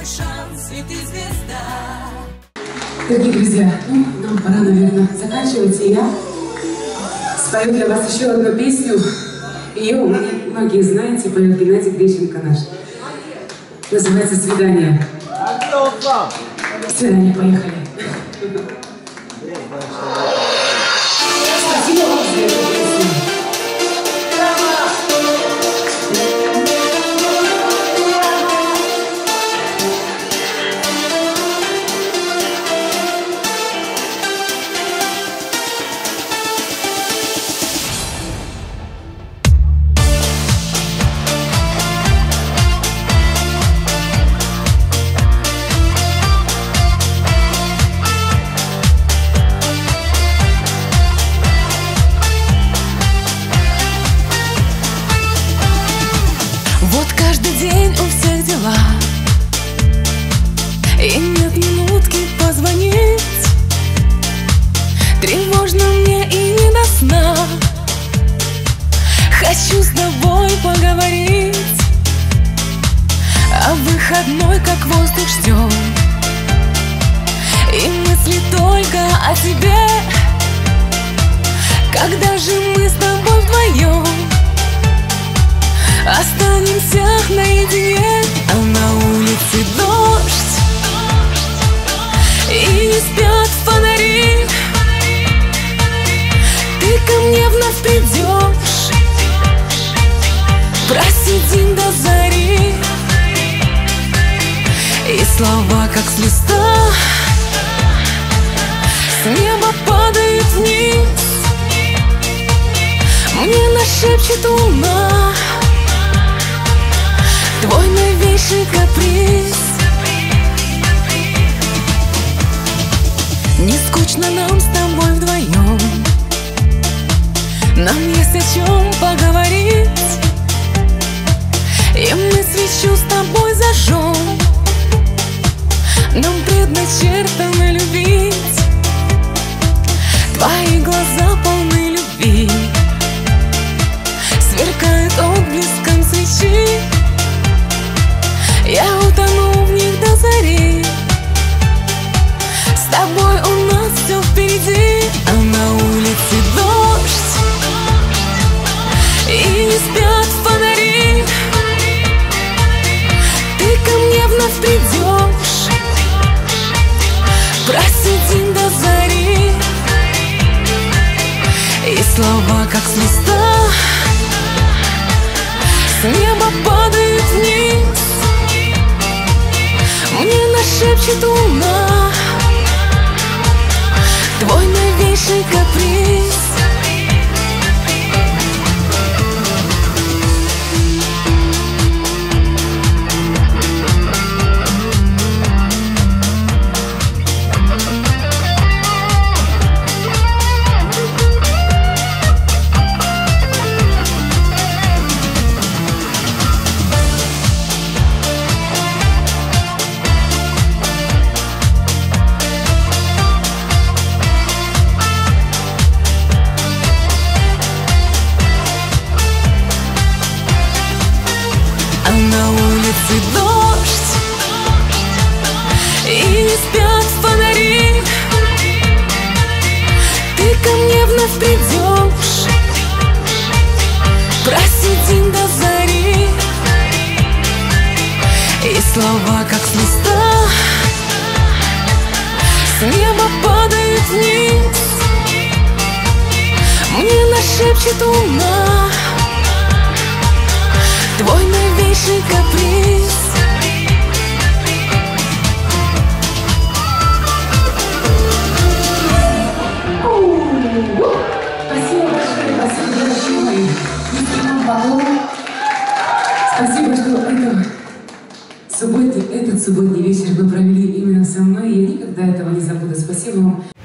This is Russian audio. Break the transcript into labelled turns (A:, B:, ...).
A: шанс, и ты звезда.
B: Дорогие друзья, нам пора, наверное, заканчивать, и я спою для вас еще одну песню. Ее многие знаете, поет Геннадий Грищенко наш. Называется «Свидание». Свидание, поехали. Спасибо вам за эту песню.
A: Вот каждый день у всех дела, и нет минутки позвонить. Тревожно мне и не до сна. Хочу с тобой поговорить, а выходной как воздух ждем, и мысли только о тебе. Когда же мы с тобой вдвоем останемся наедине? А на улице дождь, и не спят фонари. Ты ко мне вновь придешь, просидим до зари, и слова как с листа с неба падают вниз. Мне нашепчет луна твой новейший каприз. Не скучно нам с тобой вдвоем, нам есть о чем поговорить, и мы свечу с тобой зажжем. Нам предначертано любить, твои глаза полны любви, сверкают отблеском свечи. Я утону в них до зари, с тобой у нас все впереди. А на улице дождь, и не спят фонари. Ты ко мне вновь придешь, просидим до зари, и слова как с листа с неба падают вниз. Мне нашепчет луна твой новейший каприз. На улице дождь, и не спят фонари. Ты ко мне вновь придешь, просидим до зари, и слова как с листа с неба падают вниз. Мне нашепчет луна твой новейший каприз.
B: Спасибо большое, спасибо, дорогие мои. Спасибо, что этот субботний вечер вы провели именно со мной. Я никогда этого не забуду. Спасибо вам.